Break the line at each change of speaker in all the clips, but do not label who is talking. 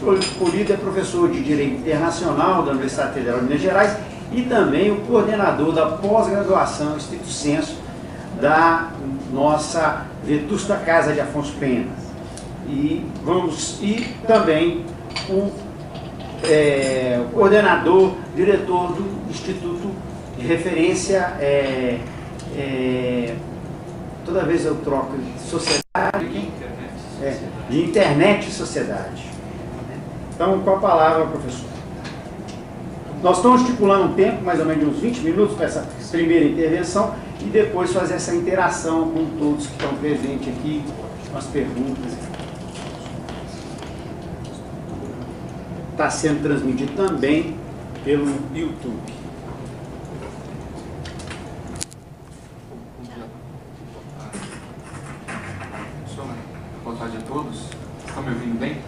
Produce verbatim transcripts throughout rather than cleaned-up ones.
Polido é professor de Direito Internacional da Universidade Federal de Minas Gerais e também o coordenador da pós-graduação estricto sensu da nossa Vetusta Casa de Afonso Pena. E, vamos, e também o, é, o coordenador, diretor do Instituto de Referência, é, é, toda vez eu troco de sociedade, é, de internet e sociedade. Então, com a palavra, professor. Nós estamos estipulando um tempo, mais ou menos de uns vinte minutos, para essa primeira intervenção, e depois fazer essa interação com todos que estão presentes aqui, com as perguntas. Está sendo transmitido também pelo YouTube.
Boa tarde a todos. Estão me ouvindo bem?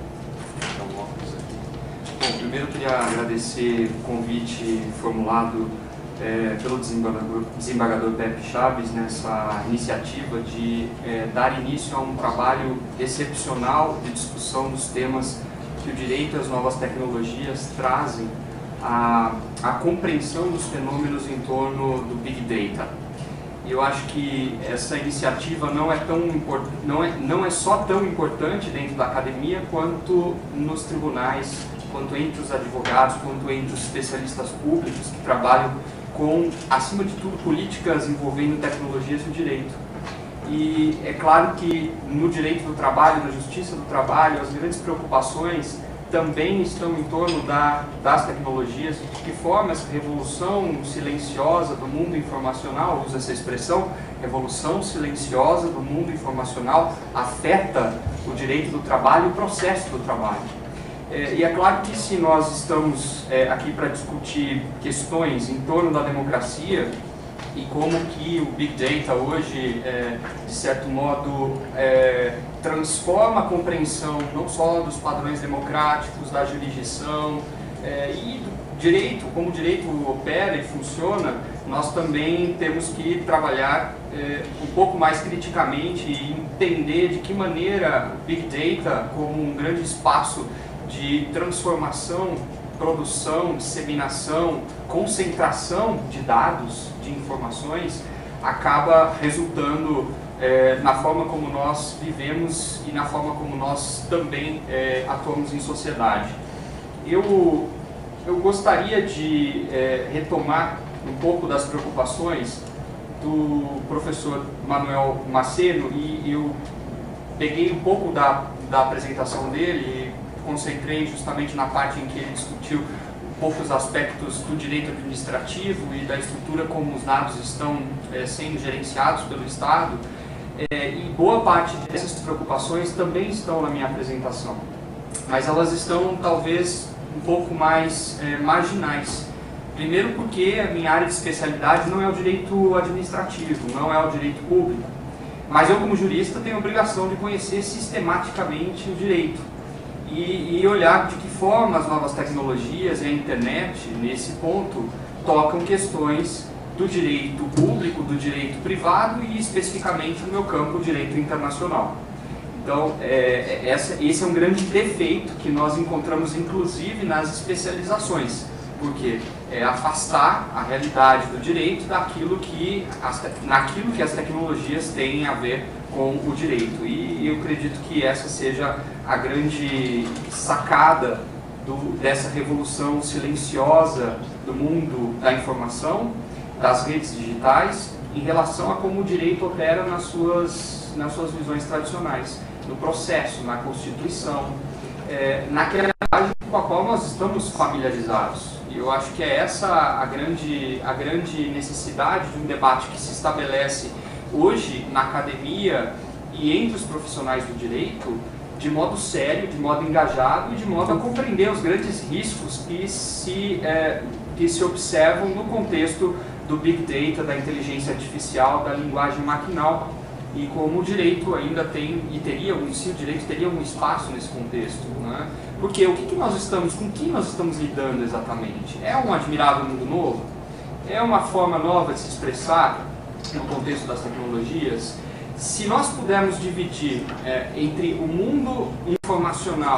Bom, primeiro eu queria agradecer o convite formulado é, pelo desembargador, desembargador Pepe Chaves nessa iniciativa de é, dar início a um trabalho excepcional de discussão dos temas que o direito e as novas tecnologias trazem à, à compreensão dos fenômenos em torno do Big Data. E eu acho que essa iniciativa não é, tão import... não, é, não é só tão importante dentro da academia quanto nos tribunais, quanto entre os advogados, quanto entre os especialistas públicos que trabalham com, acima de tudo, políticas envolvendo tecnologias do direito. E é claro que no direito do trabalho, na justiça do trabalho, as grandes preocupações também estão em torno da, das tecnologias, de que forma essa revolução silenciosa do mundo informacional, usa essa expressão, revolução silenciosa do mundo informacional, afeta o direito do trabalho e o processo do trabalho. É, e é claro que se nós estamos é, aqui para discutir questões em torno da democracia e como que o Big Data hoje, é, de certo modo, é, transforma a compreensão não só dos padrões democráticos, da jurisdição é, e do direito, como o direito opera e funciona, nós também temos que trabalhar é, um pouco mais criticamente e entender de que maneira o Big Data, como um grande espaço de transformação, produção, disseminação, concentração de dados, de informações, acaba resultando é, na forma como nós vivemos e na forma como nós também é, atuamos em sociedade. Eu, eu gostaria de é, retomar um pouco das preocupações do professor Manuel Maceno e eu peguei um pouco da, da apresentação dele e concentrei justamente na parte em que ele discutiu um pouco os aspectos do direito administrativo e da estrutura como os dados estão é, sendo gerenciados pelo Estado. É, e boa parte dessas preocupações também estão na minha apresentação, mas elas estão talvez um pouco mais é, marginais. Primeiro porque a minha área de especialidade não é o direito administrativo, não é o direito público, mas eu como jurista tenho a obrigação de conhecer sistematicamente o direito. E, e olhar de que forma as novas tecnologias e a internet, nesse ponto, tocam questões do direito público, do direito privado e especificamente no meu campo, o direito internacional. Então, é, essa, esse é um grande defeito que nós encontramos inclusive nas especializações, porque é afastar a realidade do direito daquilo que as, naquilo que as tecnologias têm a ver com o direito. E eu acredito que essa seja a grande sacada do, dessa revolução silenciosa do mundo da informação, das redes digitais, em relação a como o direito opera nas suas, nas suas visões tradicionais, no processo, na Constituição, é, naquela realidade com a qual nós estamos familiarizados. E eu acho que é essa a grande, a grande necessidade de um debate que se estabelece hoje na academia e entre os profissionais do direito, de modo sério, de modo engajado e de modo a compreender os grandes riscos que se, é, que se observam no contexto do Big Data, da inteligência artificial, da linguagem maquinal, e como o direito ainda tem, e teria, se o direito teria um espaço nesse contexto, né? Porque o que, que nós estamos, com que nós estamos lidando exatamente? É um admirável mundo novo? É uma forma nova de se expressar no contexto das tecnologias? Se nós pudermos dividir é, entre o mundo informacional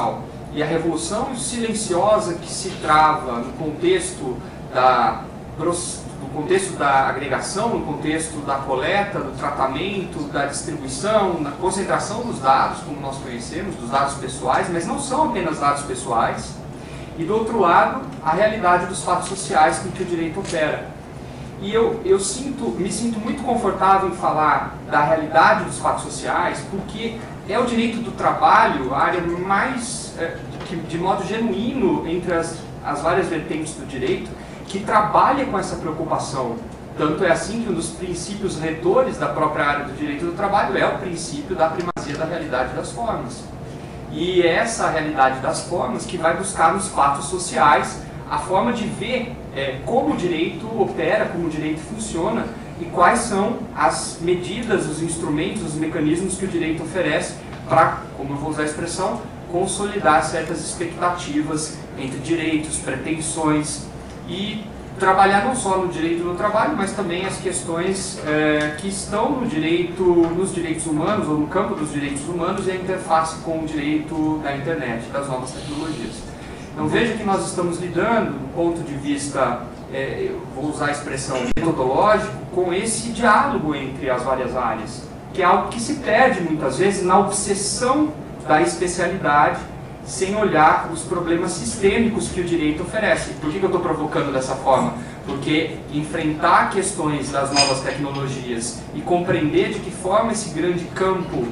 e a revolução silenciosa que se trava no contexto da, no contexto da agregação, no contexto da coleta, do tratamento, da distribuição, na concentração dos dados, como nós conhecemos, dos dados pessoais, mas não são apenas dados pessoais, e do outro lado, a realidade dos fatos sociais com que o direito opera. E eu, eu sinto, me sinto muito confortável em falar da realidade dos fatos sociais, porque é o direito do trabalho a área mais, é, de, de modo genuíno, entre as, as várias vertentes do direito, que trabalha com essa preocupação. Tanto é assim que um dos princípios retores da própria área do direito do trabalho é o princípio da primazia da realidade das formas. E é essa realidade das formas que vai buscar nos fatos sociais a forma de ver é, como o direito opera, como o direito funciona e quais são as medidas, os instrumentos, os mecanismos que o direito oferece para, como eu vou usar a expressão, consolidar certas expectativas entre direitos, pretensões e trabalhar não só no direito do trabalho, mas também as questões é, que estão no direito, nos direitos humanos ou no campo dos direitos humanos e a interface com o direito da internet, das novas tecnologias. Então veja que nós estamos lidando, do ponto de vista, é, eu vou usar a expressão metodológico, com esse diálogo entre as várias áreas, que é algo que se perde muitas vezes na obsessão da especialidade, sem olhar os problemas sistêmicos que o direito oferece. Por que que eu estou provocando dessa forma? Porque enfrentar questões das novas tecnologias e compreender de que forma esse grande campo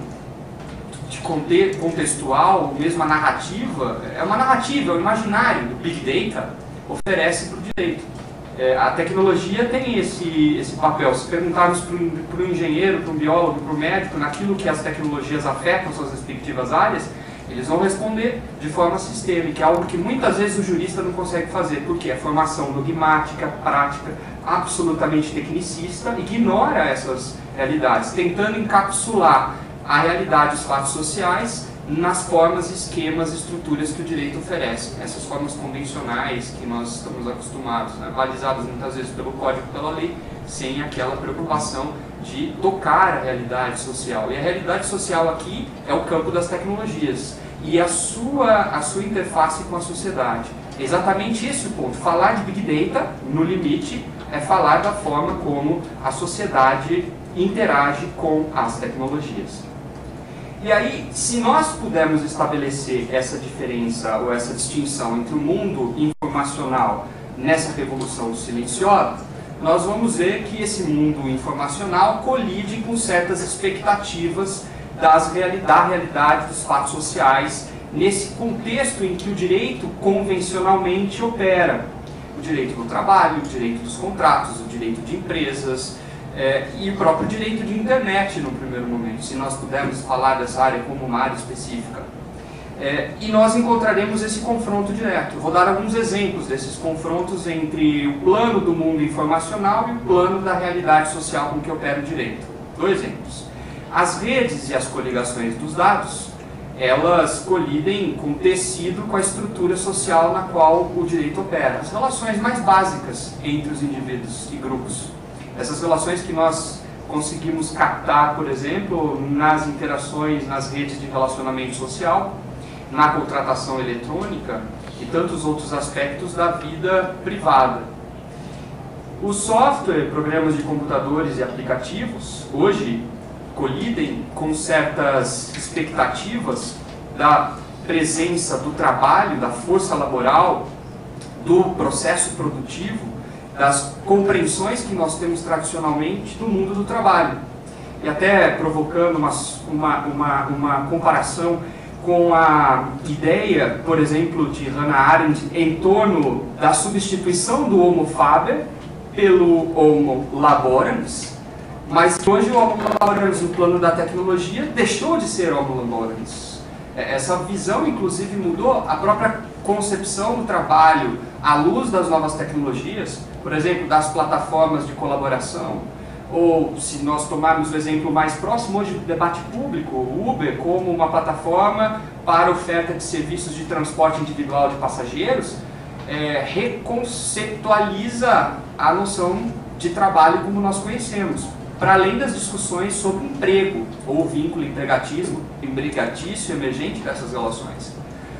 de contextual, mesmo a narrativa, é uma narrativa, é um imaginário do Big Data, oferece para o direito. É, a tecnologia tem esse, esse papel. Se perguntarmos para o engenheiro, para o biólogo, para o médico, naquilo que as tecnologias afetam suas respectivas áreas, eles vão responder de forma sistêmica, algo que muitas vezes o jurista não consegue fazer, porque a formação dogmática, prática, absolutamente tecnicista, ignora essas realidades, tentando encapsular a realidade dos fatos sociais nas formas, esquemas, estruturas que o direito oferece. Essas formas convencionais que nós estamos acostumados, né, balizadas muitas vezes pelo código, pela lei, sem aquela preocupação de tocar a realidade social. E a realidade social aqui é o campo das tecnologias e a sua, a sua interface com a sociedade. É exatamente esse o ponto. Falar de Big Data, no limite, é falar da forma como a sociedade interage com as tecnologias. E aí, se nós pudermos estabelecer essa diferença ou essa distinção entre o mundo informacional nessa revolução silenciosa, nós vamos ver que esse mundo informacional colide com certas expectativas das reali- da realidade dos fatos sociais nesse contexto em que o direito convencionalmente opera. O direito do trabalho, o direito dos contratos, o direito de empresas, É, e o próprio direito de internet no primeiro momento, se nós pudermos falar dessa área como uma área específica. É, e nós encontraremos esse confronto direto. Eu vou dar alguns exemplos desses confrontos entre o plano do mundo informacional e o plano da realidade social com que opera o direito. Dois exemplos. As redes e as coligações dos dados, elas colidem com o tecido, com a estrutura social na qual o direito opera. As relações mais básicas entre os indivíduos e grupos. Essas relações que nós conseguimos captar, por exemplo, nas interações nas redes de relacionamento social, na contratação eletrônica e tantos outros aspectos da vida privada. O software, programas de computadores e aplicativos, hoje colidem com certas expectativas da presença do trabalho, da força laboral, do processo produtivo, das compreensões que nós temos tradicionalmente do mundo do trabalho. E até provocando uma, uma, uma, uma comparação com a ideia, por exemplo, de Hannah Arendt em torno da substituição do Homo faber pelo Homo laborans, mas que hoje o Homo laborans no plano da tecnologia deixou de ser Homo laborans. Essa visão, inclusive, mudou a própria concepção do trabalho à luz das novas tecnologias, por exemplo, das plataformas de colaboração, ou se nós tomarmos o exemplo mais próximo hoje do debate público, o Uber como uma plataforma para oferta de serviços de transporte individual de passageiros, é, reconceptualiza a noção de trabalho como nós conhecemos, para além das discussões sobre emprego, ou vínculo empregatício, empregatício emergente dessas relações.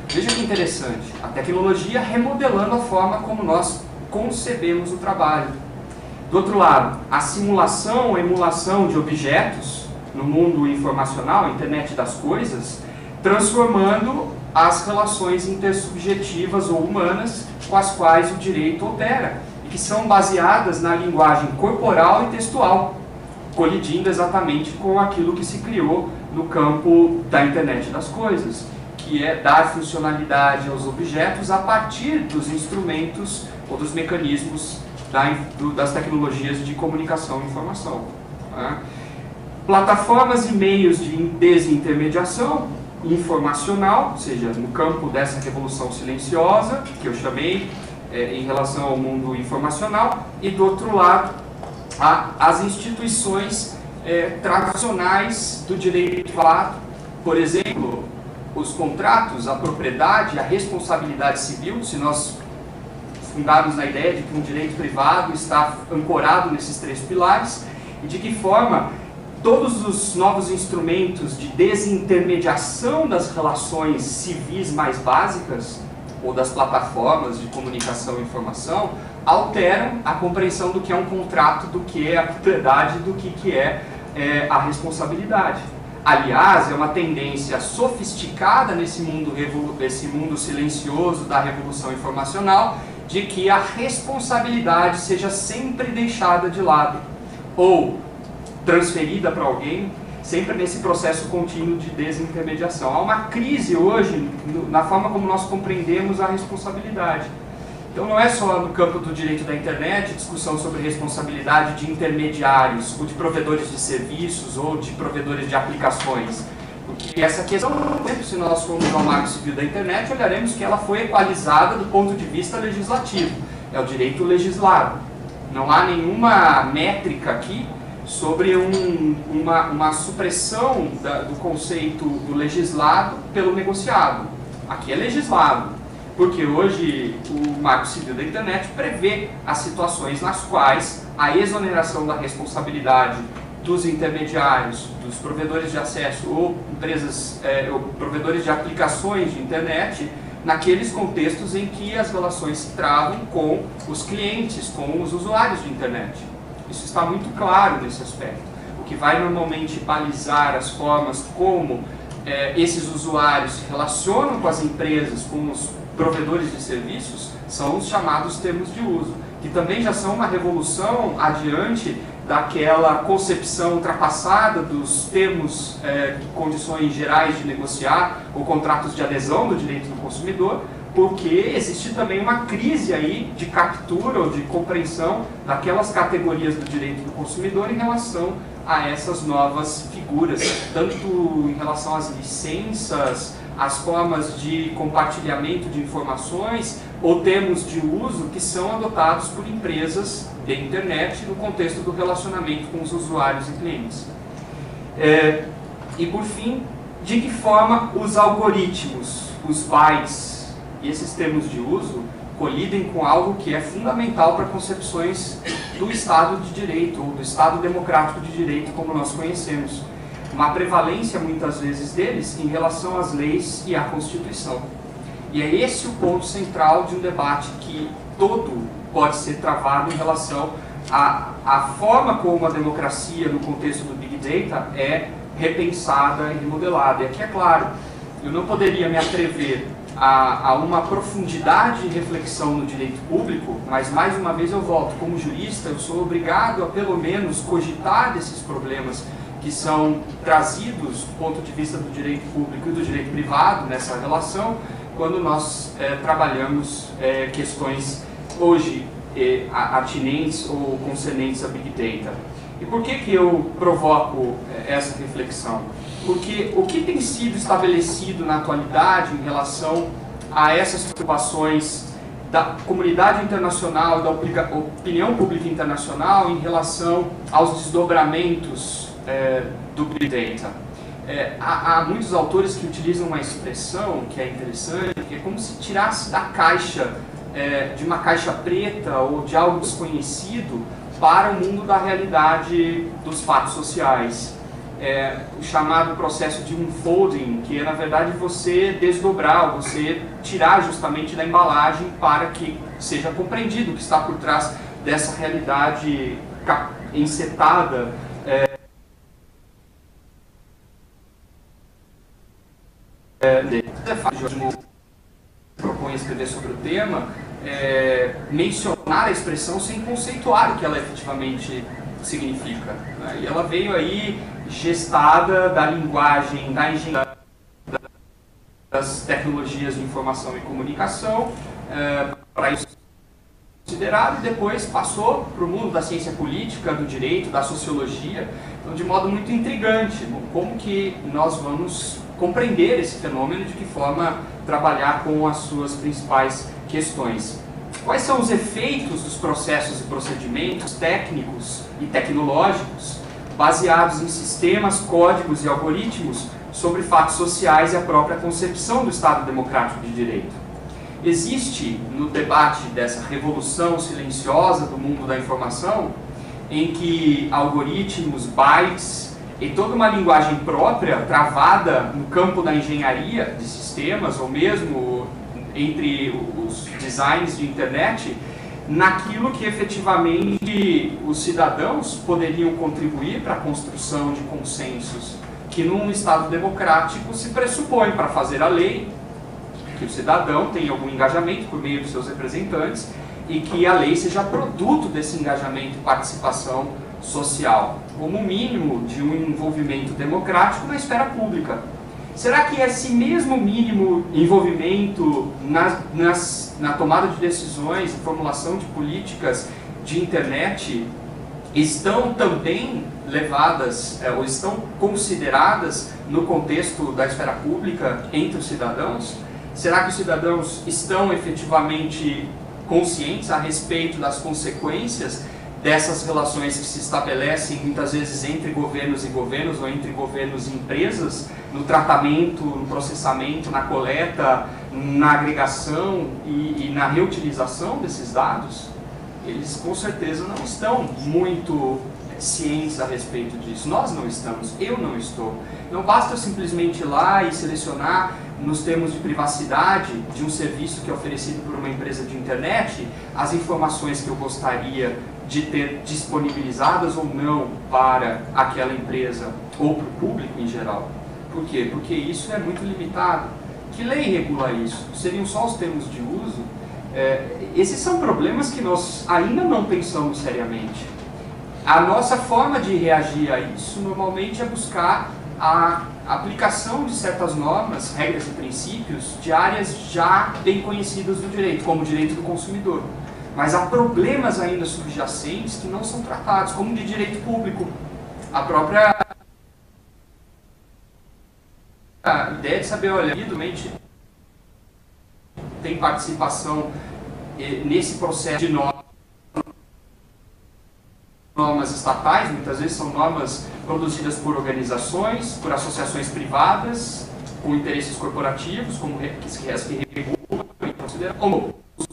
Veja que interessante, a tecnologia remodelando a forma como nós concebemos o trabalho. Do outro lado, a simulação, a emulação de objetos no mundo informacional, a internet das coisas, transformando as relações intersubjetivas ou humanas com as quais o direito opera, e que são baseadas na linguagem corporal e textual, colidindo exatamente com aquilo que se criou no campo da internet das coisas, que é dar funcionalidade aos objetos a partir dos instrumentos ou dos mecanismos da, do, das tecnologias de comunicação e informação. Né? Plataformas e meios de desintermediação informacional, ou seja, no campo dessa revolução silenciosa, que eu chamei, é, em relação ao mundo informacional, e do outro lado, a, as instituições é, tradicionais do direito privado, por exemplo, os contratos, a propriedade, a responsabilidade civil, se nós fundarmos na ideia de que um direito privado está ancorado nesses três pilares, e de que forma todos os novos instrumentos de desintermediação das relações civis mais básicas, ou das plataformas de comunicação e informação, alteram a compreensão do que é um contrato, do que é a propriedade, do que, que é, é a responsabilidade. Aliás, é uma tendência sofisticada nesse mundo, nesse mundo silencioso da revolução informacional, de que a responsabilidade seja sempre deixada de lado, ou transferida para alguém, sempre nesse processo contínuo de desintermediação. Há uma crise hoje na forma como nós compreendemos a responsabilidade. Então não é só no campo do direito da internet discussão sobre responsabilidade de intermediários, ou de provedores de serviços, ou de provedores de aplicações. Porque essa questão, se nós formos ao Marco Civil da internet, olharemos que ela foi equalizada do ponto de vista legislativo. É o direito legislado. Não há nenhuma métrica aqui sobre um, uma, uma supressão da, do conceito do legislado pelo negociado. Aqui é legislado, porque hoje o Marco Civil da internet prevê as situações nas quais a exoneração da responsabilidade dos intermediários, dos provedores de acesso ou empresas, é, ou provedores de aplicações de internet, naqueles contextos em que as relações se travam com os clientes, com os usuários de internet. Isso está muito claro nesse aspecto. O que vai normalmente balizar as formas como é, esses usuários se relacionam com as empresas, com os provedores de serviços, são os chamados termos de uso, que também já são uma revolução adiante daquela concepção ultrapassada dos termos, é, condições gerais de negociar ou contratos de adesão do direito do consumidor, porque existe também uma crise aí de captura ou de compreensão daquelas categorias do direito do consumidor em relação a essas novas figuras, tanto em relação às licenças, às formas de compartilhamento de informações ou termos de uso que são adotados por empresas de internet no contexto do relacionamento com os usuários e clientes. É, e por fim, de que forma os algoritmos, os bytes, e esses termos de uso colidem com algo que é fundamental para concepções do Estado de Direito, ou do Estado Democrático de Direito, como nós conhecemos. Uma prevalência, muitas vezes, deles em relação às leis e à Constituição. E é esse o ponto central de um debate que todo pode ser travado em relação à, à forma como a democracia, no contexto do Big Data, é repensada e remodelada. E aqui, é claro, eu não poderia me atrever A, a uma profundidade de reflexão no direito público, mas mais uma vez eu volto, como jurista eu sou obrigado a pelo menos cogitar desses problemas que são trazidos do ponto de vista do direito público e do direito privado nessa relação, quando nós é, trabalhamos é, questões hoje é, atinentes ou concernentes a Big Data. E por que que eu provoco essa reflexão? Porque o que tem sido estabelecido na atualidade em relação a essas preocupações da comunidade internacional, da opinião pública internacional em relação aos desdobramentos é, do Big Data? É, há, há muitos autores que utilizam uma expressão que é interessante, que é como se tirasse da caixa, é, de uma caixa preta ou de algo desconhecido, para o mundo da realidade dos fatos sociais. é, o chamado processo de unfolding, que é na verdade você desdobrar, você tirar justamente da embalagem para que seja compreendido o que está por trás dessa realidade encetada. É, é, propõe escrever sobre o tema, é, mencionar a expressão sem conceituar o que ela efetivamente significa, né? E ela veio aí gestada da linguagem, da engenharia, das tecnologias de informação e comunicação, é, para isso considerado, e depois passou para o mundo da ciência política, do direito, da sociologia, então de modo muito intrigante. Como que nós vamos compreender esse fenômeno, de que forma trabalhar com as suas principais questões. Quais são os efeitos dos processos e procedimentos técnicos e tecnológicos baseados em sistemas, códigos e algoritmos sobre fatos sociais e a própria concepção do Estado Democrático de Direito? Existe no debate dessa revolução silenciosa do mundo da informação, em que algoritmos, bytes e toda uma linguagem própria, travada no campo da engenharia de sistemas, ou mesmo entre os designs de internet, naquilo que efetivamente os cidadãos poderiam contribuir para a construção de consensos, que num Estado democrático se pressupõe para fazer a lei, que o cidadão tenha algum engajamento por meio dos seus representantes e que a lei seja produto desse engajamento e participação social, como mínimo de um envolvimento democrático na esfera pública. Será que esse mesmo mínimo envolvimento nas, nas, na tomada de decisões e formulação de políticas de internet estão também levadas, é, ou estão consideradas no contexto da esfera pública entre os cidadãos? Será que os cidadãos estão efetivamente conscientes a respeito das consequências dessas relações que se estabelecem muitas vezes entre governos e governos, ou entre governos e empresas, no tratamento, no processamento, na coleta, na agregação e, e na reutilização desses dados? Eles com certeza não estão muito cientes a respeito disso. Nós não estamos, eu não estou. Não basta eu simplesmente ir lá e selecionar nos termos de privacidade de um serviço que é oferecido por uma empresa de internet as informações que eu gostaria de ter disponibilizadas ou não para aquela empresa ou para o público em geral. Por quê? Porque isso é muito limitado. Que lei regula isso? Seriam só os termos de uso? É, esses são problemas que nós ainda não pensamos seriamente. A nossa forma de reagir a isso normalmente é buscar a aplicação de certas normas, regras e princípios de áreas já bem conhecidas do direito, como o direito do consumidor. Mas há problemas ainda subjacentes que não são tratados, como de direito público. A própria a ideia de saber, olha, evidentemente tem participação nesse processo de normas, normas estatais, muitas vezes são normas produzidas por organizações, por associações privadas, com interesses corporativos, como que regulam e consideram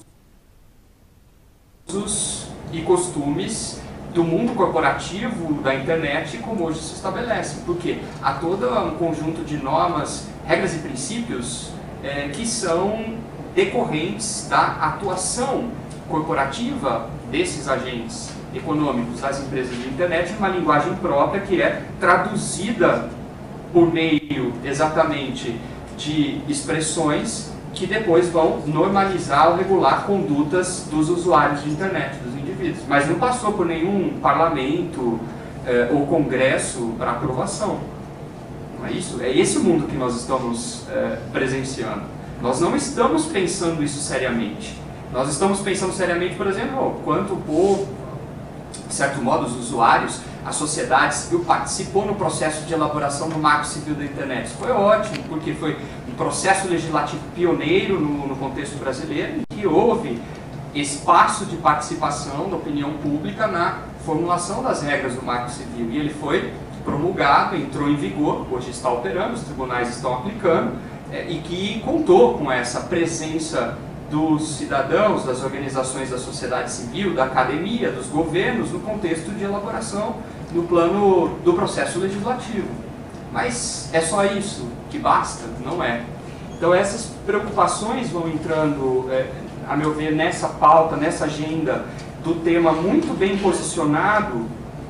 usos e costumes do mundo corporativo, da internet, como hoje se estabelece. Porque há todo um conjunto de normas, regras e princípios é, que são decorrentes da atuação corporativa desses agentes econômicos, das empresas de internet, uma linguagem própria que é traduzida por meio exatamente de expressões que depois vão normalizar ou regular condutas dos usuários de internet, dos indivíduos. Mas não passou por nenhum parlamento eh, ou congresso para aprovação. Não é isso? É esse o mundo que nós estamos eh, presenciando. Nós não estamos pensando isso seriamente. Nós estamos pensando seriamente, por exemplo, oh, quanto o povo, de certo modo, os usuários, a sociedade civil participou no processo de elaboração do Marco Civil da Internet. Isso foi ótimo, porque foi um processo legislativo pioneiro no, no contexto brasileiro, em que houve espaço de participação da opinião pública na formulação das regras do Marco Civil. E ele foi promulgado, entrou em vigor, hoje está operando, os tribunais estão aplicando, é, e que contou com essa presença dos cidadãos, das organizações da sociedade civil, da academia, dos governos, no contexto de elaboração no plano do processo legislativo. Mas é só isso que basta? Não é. Então essas preocupações vão entrando, é, a meu ver, nessa pauta, nessa agenda do tema muito bem posicionado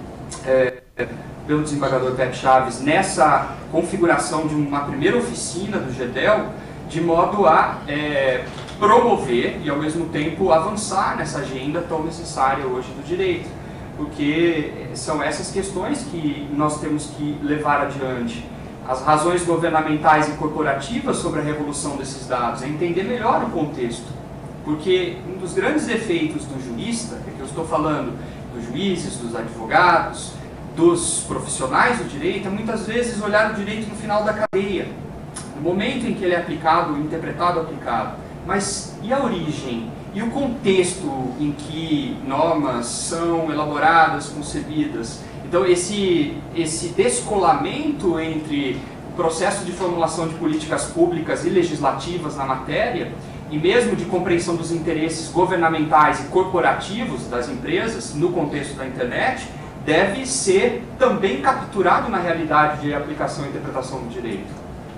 é, pelo desembargador Pepe Chaves, nessa configuração de uma primeira oficina do GEDEL, de modo a é, promover e ao mesmo tempo avançar nessa agenda tão necessária hoje do direito. Porque são essas questões que nós temos que levar adiante. As razões governamentais e corporativas sobre a revolução desses dados, é entender melhor o contexto. Porque um dos grandes defeitos do jurista, é que eu estou falando dos juízes, dos advogados, dos profissionais do direito, é muitas vezes olhar o direito no final da cadeia, no momento em que ele é aplicado, interpretado, aplicado. Mas e a origem? E o contexto em que normas são elaboradas, concebidas? Então, esse, esse descolamento entre o processo de formulação de políticas públicas e legislativas na matéria, e mesmo de compreensão dos interesses governamentais e corporativos das empresas no contexto da internet, deve ser também capturado na realidade de aplicação e interpretação do direito.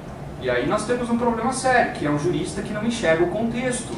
E aí nós temos um problema sério, que é um jurista que não enxerga o contexto.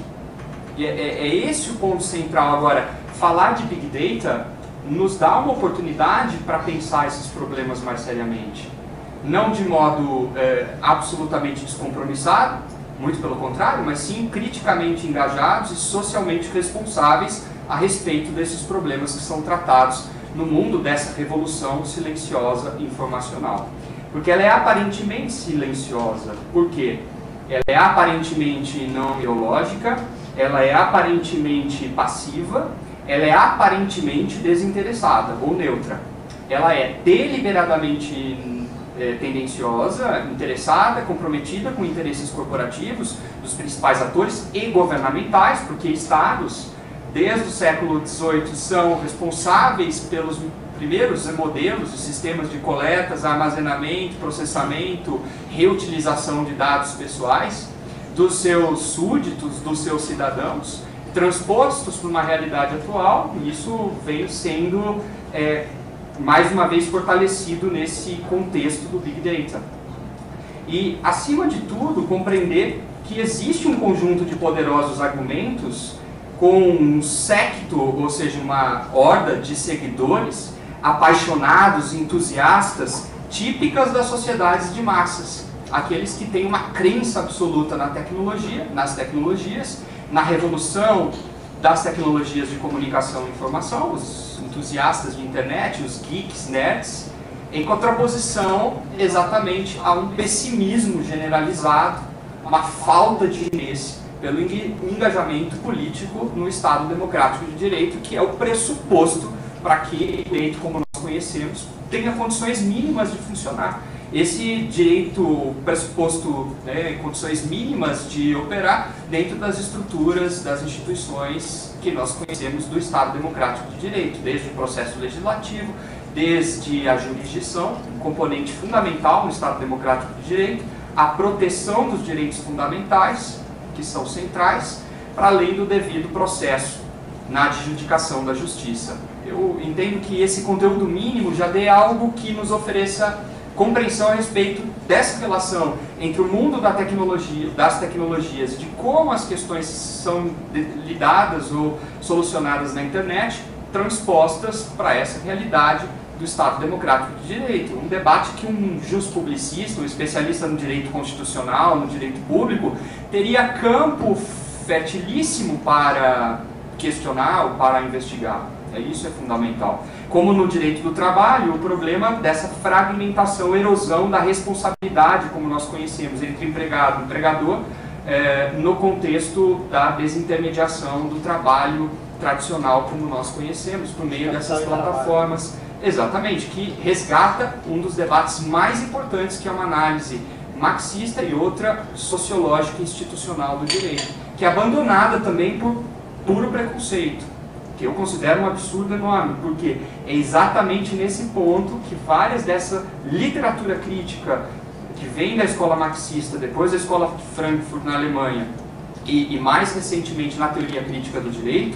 E é, é, é esse o ponto central. Agora, falar de Big Data nos dá uma oportunidade para pensar esses problemas mais seriamente. Não de modo é, absolutamente descompromissado, muito pelo contrário, mas sim criticamente engajados e socialmente responsáveis a respeito desses problemas que são tratados no mundo dessa revolução silenciosa informacional. Porque ela é aparentemente silenciosa. Por quê? Ela é aparentemente não ideológica, ela é aparentemente passiva, ela é aparentemente desinteressada ou neutra. Ela é deliberadamente é, tendenciosa, interessada, comprometida com interesses corporativos dos principais atores e governamentais, porque estados, desde o século dezoito, são responsáveis pelos primeiros modelos de sistemas de coletas, armazenamento, processamento, reutilização de dados pessoais dos seus súditos, dos seus cidadãos, transpostos para uma realidade atual, e isso veio sendo, é, mais uma vez, fortalecido nesse contexto do Big Data. E, acima de tudo, compreender que existe um conjunto de poderosos argumentos com um séquito, ou seja, uma horda de seguidores, apaixonados, entusiastas, típicas das sociedades de massas. Aqueles que têm uma crença absoluta na tecnologia, nas tecnologias, na revolução das tecnologias de comunicação e informação, os entusiastas de internet, os geeks, nerds, em contraposição exatamente a um pessimismo generalizado, uma falta de interesse pelo engajamento político no Estado Democrático de Direito, que é o pressuposto para que o direito, como nós conhecemos, tenha condições mínimas de funcionar. Esse direito pressuposto, né, condições mínimas de operar dentro das estruturas, das instituições que nós conhecemos do Estado Democrático de Direito, desde o processo legislativo, desde a jurisdição, um componente fundamental no Estado Democrático de Direito, a proteção dos direitos fundamentais, que são centrais, para além do devido processo na adjudicação da justiça. Eu entendo que esse conteúdo mínimo já dê algo que nos ofereça compreensão a respeito dessa relação entre o mundo da tecnologia, das tecnologias, de como as questões são lidadas ou solucionadas na internet, transpostas para essa realidade do Estado Democrático de Direito. Um debate que um juspublicista, um especialista no direito constitucional, no direito público, teria campo fertilíssimo para questionar ou para investigar. Isso é fundamental. Como no direito do trabalho, o problema dessa fragmentação, erosão da responsabilidade, como nós conhecemos, entre empregado e empregador, é, no contexto da desintermediação do trabalho tradicional, como nós conhecemos, por meio dessas plataformas. Exatamente, que resgata um dos debates mais importantes, que é uma análise marxista e outra sociológica e institucional do direito, que é abandonada também por puro preconceito, que eu considero um absurdo enorme, porque é exatamente nesse ponto que várias dessa literatura crítica que vem da escola marxista, depois da escola de Frankfurt na Alemanha, e, e mais recentemente na teoria crítica do direito,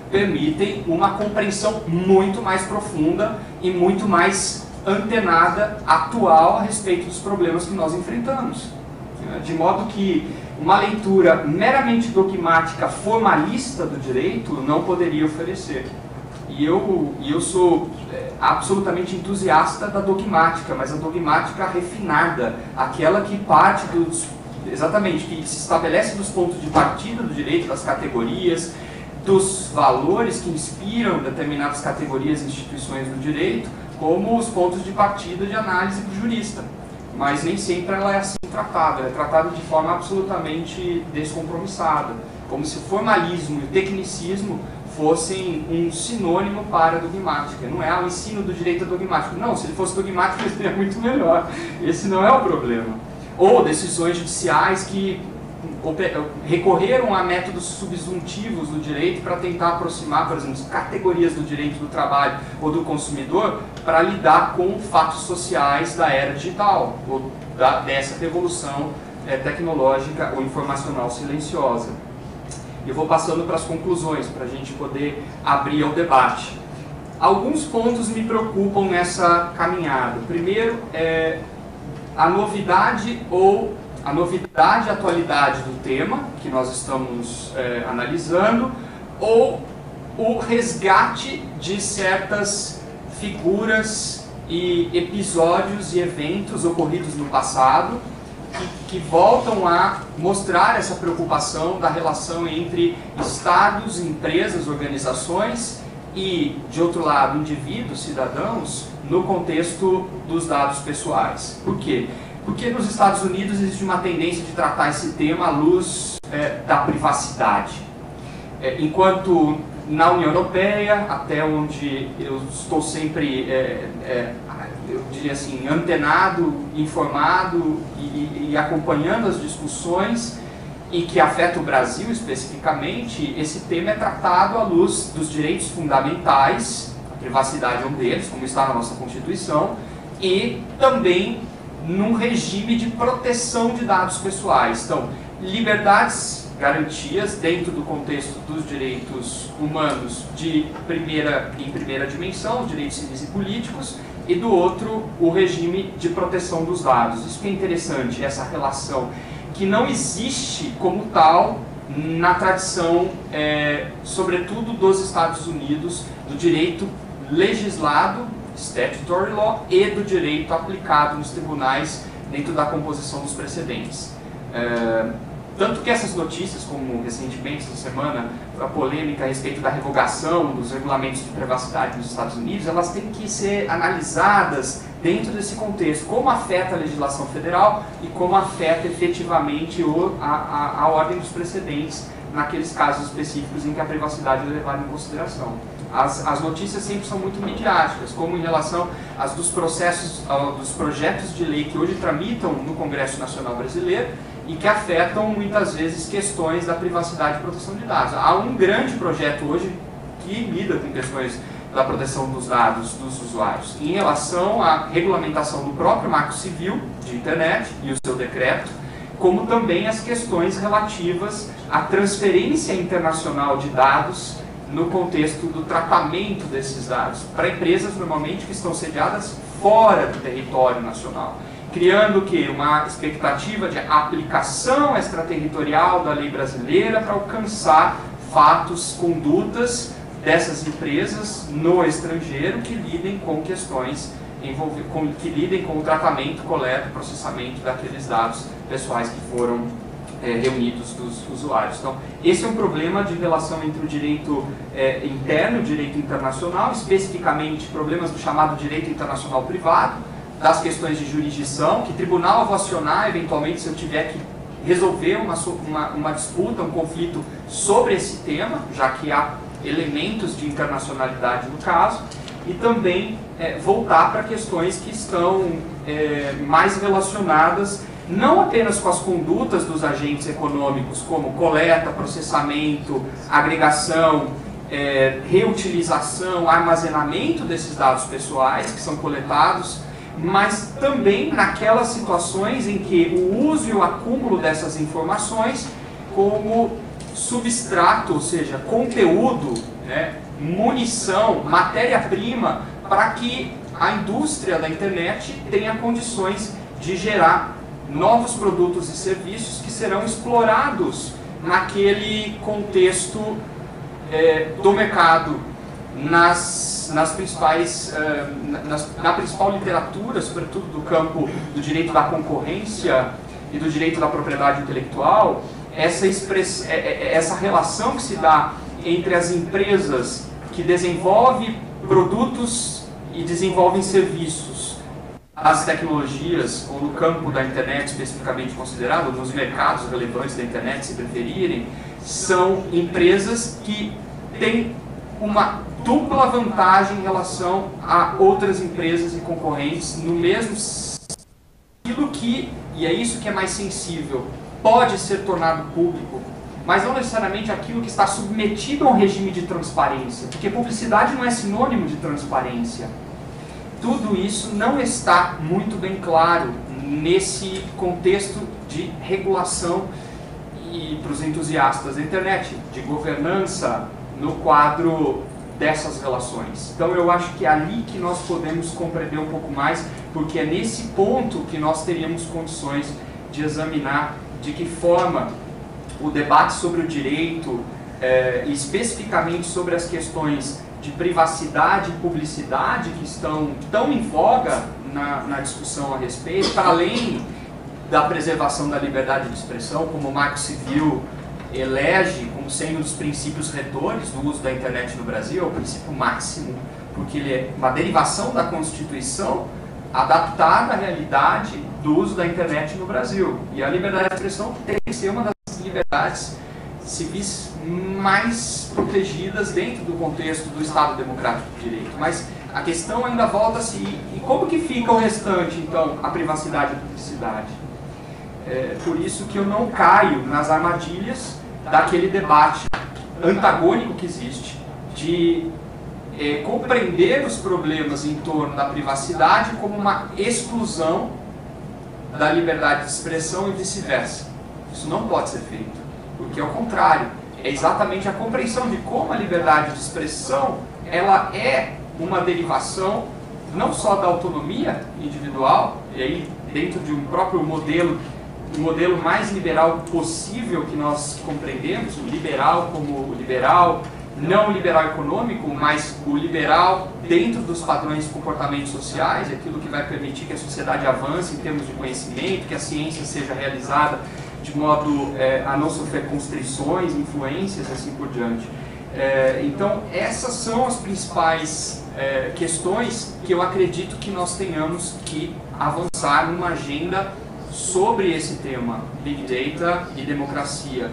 permitem uma compreensão muito mais profunda e muito mais antenada, atual, a respeito dos problemas que nós enfrentamos. De modo que uma leitura meramente dogmática, formalista do direito não poderia oferecer. E eu, e eu sou é, absolutamente entusiasta da dogmática, mas a dogmática refinada, aquela que parte dos, exatamente, que se estabelece dos pontos de partida do direito, das categorias, dos valores que inspiram determinadas categorias e instituições do direito, como os pontos de partida de análise do jurista. Mas nem sempre ela é assim tratada, ela é tratada de forma absolutamente descompromissada, como se o formalismo e o tecnicismo fossem um sinônimo para a dogmática. Não é ah, o ensino do direito dogmático. Não, se ele fosse dogmático, ele seria muito melhor. Esse não é o problema. Ou decisões judiciais que recorreram a métodos subsuntivos do direito para tentar aproximar, por exemplo, categorias do direito do trabalho ou do consumidor para lidar com fatos sociais da era digital, ou da, dessa revolução é, tecnológica ou informacional silenciosa. Eu vou passando para as conclusões, para a gente poder abrir ao debate. Alguns pontos me preocupam nessa caminhada. Primeiro, é a novidade ou a novidade e atualidade do tema que nós estamos é, analisando, ou o resgate de certas figuras e episódios e eventos ocorridos no passado que, que voltam a mostrar essa preocupação da relação entre estados, empresas, organizações e, de outro lado, indivíduos, cidadãos, no contexto dos dados pessoais. Por quê? Porque nos Estados Unidos existe uma tendência de tratar esse tema à luz é, da privacidade. É, enquanto na União Europeia, até onde eu estou sempre, é, é, eu diria assim, antenado, informado e, e acompanhando as discussões, e que afeta o Brasil especificamente, esse tema é tratado à luz dos direitos fundamentais, a privacidade é um deles, como está na nossa Constituição, e também num regime de proteção de dados pessoais. Então, liberdades, garantias dentro do contexto dos direitos humanos de primeira, em primeira dimensão, os direitos civis e políticos, e do outro, o regime de proteção dos dados. Isso que é interessante, essa relação, que não existe como tal na tradição, é, sobretudo dos Estados Unidos, do direito legislado, statutory law, e do direito aplicado nos tribunais dentro da composição dos precedentes. É, tanto que essas notícias, como recentemente, essa semana, a polêmica a respeito da revogação dos regulamentos de privacidade nos Estados Unidos, elas têm que ser analisadas dentro desse contexto, como afeta a legislação federal e como afeta efetivamente o, a, a, a ordem dos precedentes naqueles casos específicos em que a privacidade é levada em consideração. As, as notícias sempre são muito midiáticas, como em relação às dos processos, dos projetos de lei que hoje tramitam no Congresso Nacional Brasileiro e que afetam muitas vezes questões da privacidade e proteção de dados. Há um grande projeto hoje que lida com questões da proteção dos dados dos usuários em relação à regulamentação do próprio Marco Civil de Internet e o seu decreto, como também as questões relativas à transferência internacional de dados no contexto do tratamento desses dados para empresas normalmente que estão sediadas fora do território nacional, criando o quê? Uma expectativa de aplicação extraterritorial da lei brasileira para alcançar fatos, condutas dessas empresas no estrangeiro que lidem com questões envolver, com, que lidem com o tratamento, coleta e processamento daqueles dados pessoais que foram é, reunidos dos usuários. Então, esse é um problema de relação entre o direito é, interno e o direito internacional, especificamente problemas do chamado direito internacional privado, das questões de jurisdição, que tribunal eu vou acionar eventualmente se eu tiver que resolver uma, uma, uma disputa, um conflito sobre esse tema, já que há elementos de internacionalidade no caso, e também é, voltar para questões que estão é, mais relacionadas não apenas com as condutas dos agentes econômicos, como coleta, processamento, agregação, é, reutilização, armazenamento desses dados pessoais que são coletados, mas também naquelas situações em que o uso e o acúmulo dessas informações como substrato, ou seja, conteúdo né, munição, matéria-prima para que a indústria da internet tenha condições de gerar novos produtos e serviços que serão explorados naquele contexto é, do mercado, nas, nas principais, uh, nas, na principal literatura, sobretudo do campo do direito da concorrência e do direito da propriedade intelectual, essa, express, essa relação que se dá entre as empresas que desenvolvem produtos e desenvolvem serviços, as tecnologias, ou no campo da internet especificamente considerado, nos mercados relevantes da internet, se preferirem, são empresas que têm uma dupla vantagem em relação a outras empresas e concorrentes no mesmo aquilo que, e é isso que é mais sensível, pode ser tornado público, mas não necessariamente aquilo que está submetido a um regime de transparência, porque publicidade não é sinônimo de transparência. Tudo isso não está muito bem claro nesse contexto de regulação e, para os entusiastas da internet, de governança no quadro dessas relações. Então eu acho que é ali que nós podemos compreender um pouco mais, porque é nesse ponto que nós teríamos condições de examinar de que forma o debate sobre o direito, eh, especificamente sobre as questões de privacidade e publicidade que estão tão em voga na, na discussão a respeito, para além da preservação da liberdade de expressão, como o Marco Civil elege como sendo um dos princípios retores do uso da internet no Brasil, é o princípio máximo, porque ele é uma derivação da Constituição adaptada à realidade do uso da internet no Brasil. E a liberdade de expressão tem que ser uma das liberdades civis mais protegidas dentro do contexto do Estado Democrático de Direito. Mas a questão ainda volta-se, e como que fica o restante, então, a privacidade e a publicidade? É por isso que eu não caio nas armadilhas daquele debate antagônico que existe, de é, compreender os problemas em torno da privacidade como uma exclusão da liberdade de expressão e vice-versa. Isso não pode ser feito, porque ao contrário, é exatamente a compreensão de como a liberdade de expressão ela é uma derivação não só da autonomia individual, e aí dentro de um próprio modelo, o modelo mais liberal possível que nós compreendemos, o liberal como o liberal, não o liberal econômico, mas o liberal dentro dos padrões de comportamento sociais, aquilo que vai permitir que a sociedade avance em termos de conhecimento, que a ciência seja realizada de modo é, a não sofrer constrições, influências, assim por diante. É, então, essas são as principais é, questões que eu acredito que nós tenhamos que avançar numa agenda sobre esse tema, Big Data e democracia,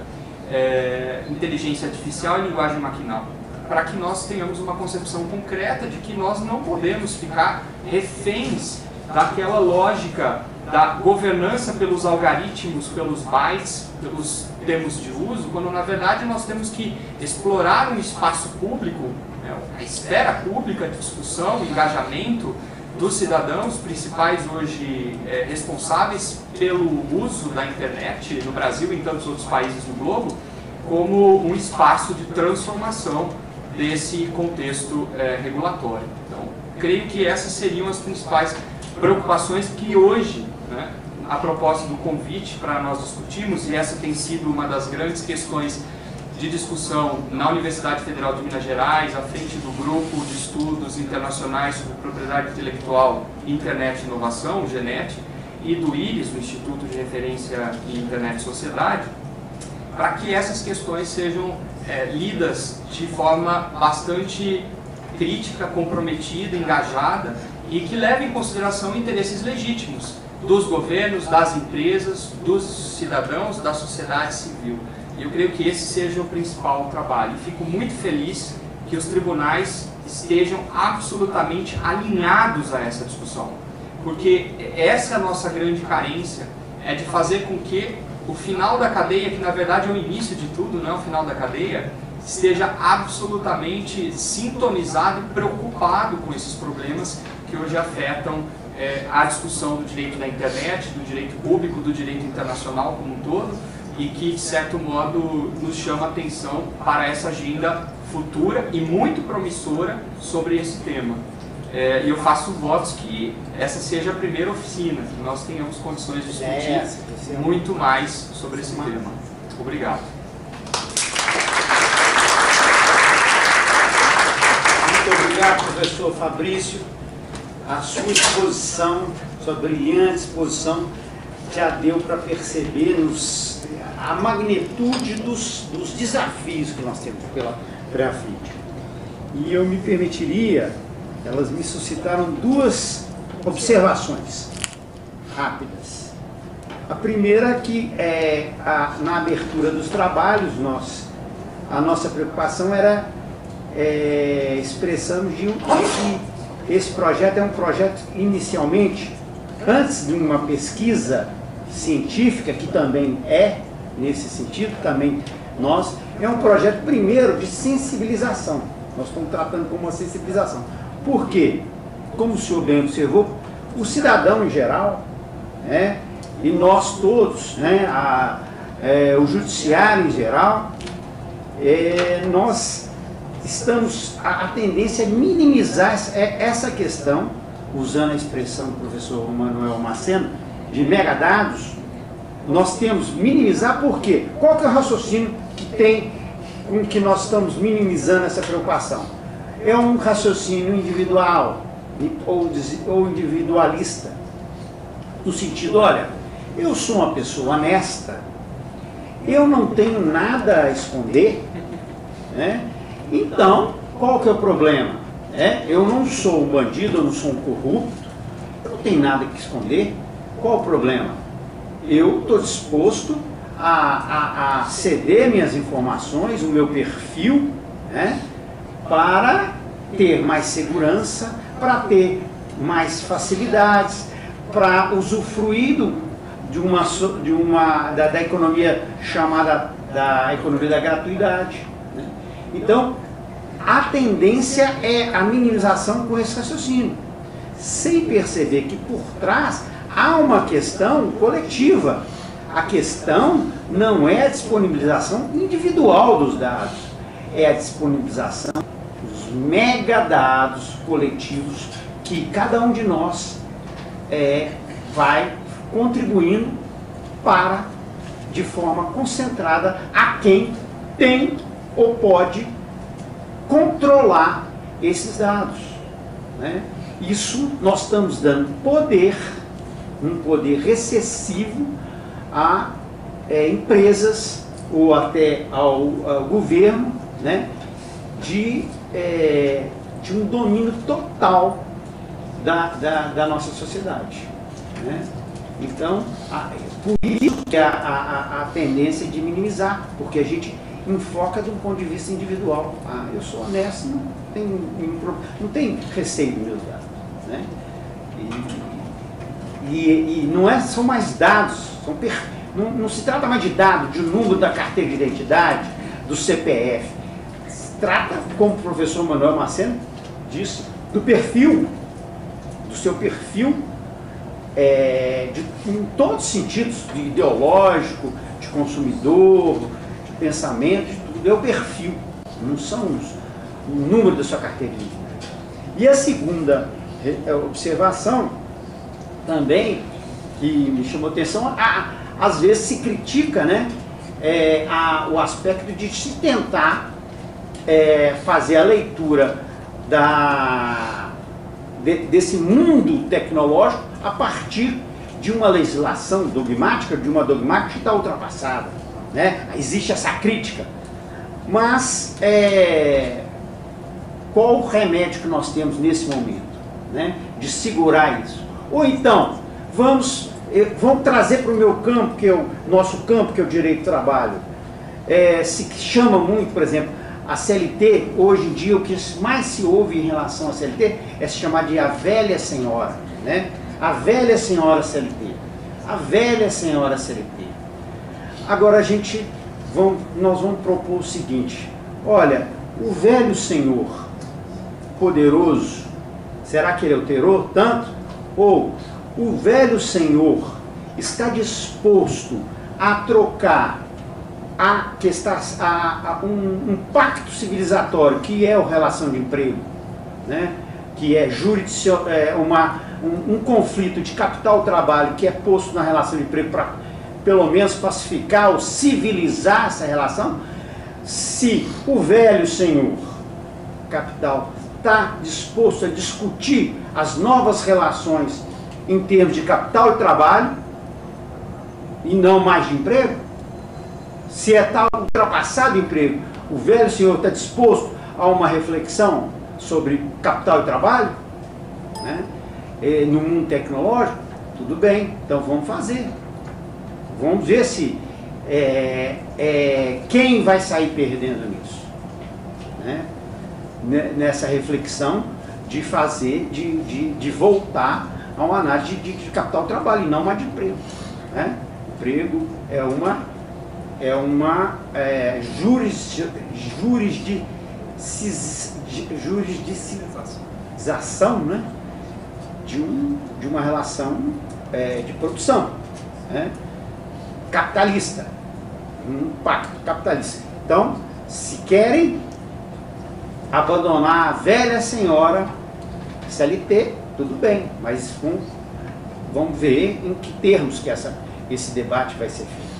é, inteligência artificial e linguagem maquinal, para que nós tenhamos uma concepção concreta de que nós não podemos ficar reféns daquela lógica da governança pelos algoritmos, pelos bytes, pelos termos de uso, quando na verdade nós temos que explorar um espaço público, né, a esfera pública de discussão, engajamento dos cidadãos principais hoje é, responsáveis pelo uso da internet no Brasil e em tantos outros países do globo, como um espaço de transformação desse contexto é, regulatório. Então, creio que essas seriam as principais preocupações que hoje, né, a propósito do convite para nós discutirmos, e essa tem sido uma das grandes questões de discussão na Universidade Federal de Minas Gerais, à frente do Grupo de Estudos Internacionais sobre Propriedade Intelectual, Internet e Inovação, o GENET, e do IRIS, o Instituto de Referência em Internet e Sociedade, para que essas questões sejam é, lidas de forma bastante crítica, comprometida, engajada, e que leve em consideração interesses legítimos dos governos, das empresas, dos cidadãos, da sociedade civil. E eu creio que esse seja o principal trabalho. E fico muito feliz que os tribunais estejam absolutamente alinhados a essa discussão. Porque essa é a nossa grande carência, é de fazer com que o final da cadeia, que na verdade é o início de tudo, não é o final da cadeia, esteja absolutamente sintonizado e preocupado com esses problemas que hoje afetam é, a discussão do direito da internet, do direito público, do direito internacional como um todo, e que, de certo modo, nos chama a atenção para essa agenda futura e muito promissora sobre esse tema. É, e eu faço votos que essa seja a primeira oficina, que nós tenhamos condições de discutir é, muito mais sobre esse tema. Obrigado.
Muito obrigado, professor Fabrício. A sua exposição, sua brilhante exposição, já deu para perceber nos, a magnitude dos, dos desafios que nós temos pela frente. E eu me permitiria, elas me suscitaram duas observações rápidas. A primeira é que é, a, na abertura dos trabalhos, nós, a nossa preocupação era é, expressamos de, de que esse projeto é um projeto inicialmente, antes de uma pesquisa científica, que também é, nesse sentido, também nós, é um projeto primeiro de sensibilização. Nós estamos tratando como uma sensibilização. Por quê? Como o senhor bem observou, o cidadão em geral, né, e nós todos, né, a, é, o judiciário em geral, é, nós estamos, a, a tendência é minimizar essa, é, essa questão, usando a expressão do professor Manuel Maceno, de megadados. Nós temos minimizar por quê? Qual que é o raciocínio que tem com que nós estamos minimizando essa preocupação? É um raciocínio individual ou, ou individualista, no sentido, olha, eu sou uma pessoa honesta, eu não tenho nada a esconder, né? Então, qual que é o problema? É, eu não sou um bandido, eu não sou um corrupto, eu não tenho nada que esconder. Qual o problema? Eu estou disposto a, a, a ceder minhas informações, o meu perfil, né, para ter mais segurança, para ter mais facilidades, para usufruir do, de uma, de uma, da, da economia chamada da economia da gratuidade. Né? Então, a tendência é a minimização com esse raciocínio, sem perceber que por trás há uma questão coletiva. A questão não é a disponibilização individual dos dados, é a disponibilização dos megadados coletivos que cada um de nós é, vai contribuindo para, de forma concentrada, a quem tem ou pode controlar esses dados. Né? Isso nós estamos dando poder, um poder recessivo a é, empresas ou até ao, ao governo, né, de, é, de um domínio total da, da, da nossa sociedade. Né? Então, a, por isso que a, a, a tendência é de minimizar, porque a gente enfoca de um ponto de vista individual. Ah, eu sou honesto, não tem, não tem receio dos meus dados. Né? E, e, e não é, são mais dados, são per, não, não se trata mais de dados, de número da carteira de identidade, do C P F. Se trata, como o professor Manuel Maceno disse, do perfil, do seu perfil, é, de, em todos os sentidos, de ideológico, de consumidor, de pensamento, de tudo, é o perfil, não são os, o número da sua carteira de identidade. E a segunda observação também, que me chamou a atenção, a, às vezes se critica, né, é, a, o aspecto de se tentar é, fazer a leitura da, de, desse mundo tecnológico a partir de uma legislação dogmática, de uma dogmática que está ultrapassada. Né? Existe essa crítica. Mas é, qual o remédio que nós temos nesse momento? Né, de segurar isso? Ou então, vamos, vamos trazer para o meu campo, que é o nosso campo, que é o direito do trabalho. É, se chama muito, por exemplo, a C L T, hoje em dia, o que mais se ouve em relação à C L T é se chamar de a velha senhora. Né? A velha senhora C L T. A velha senhora C L T. Agora a gente, vamos, nós vamos propor o seguinte, olha, o velho senhor poderoso, será que ele alterou tanto? Ou o velho senhor está disposto a trocar a questão, a, a um, um pacto civilizatório, que é a relação de emprego, né? Que é, judicio, é uma, um, um conflito de capital-trabalho que é posto na relação de emprego para, pelo menos, pacificar ou civilizar essa relação. Se o velho senhor capital está disposto a discutir as novas relações em termos de capital e trabalho, e não mais de emprego, se é tal ultrapassado o emprego, o velho senhor está disposto a uma reflexão sobre capital e trabalho, né? E no mundo tecnológico, tudo bem, então vamos fazer. Vamos ver se é, é, quem vai sair perdendo nisso, né? Nessa reflexão de fazer, de, de, de voltar a uma análise de, de capital e trabalho, e não mais de emprego, né? Emprego é uma, é uma é, juris, jurisdi, jurisdicização, né? de, um, de uma relação é, de produção, né? Capitalista, um pacto capitalista. Então, se querem abandonar a velha senhora C L T, tudo bem, mas vamos, vamos ver em que termos que essa, esse debate vai ser feito.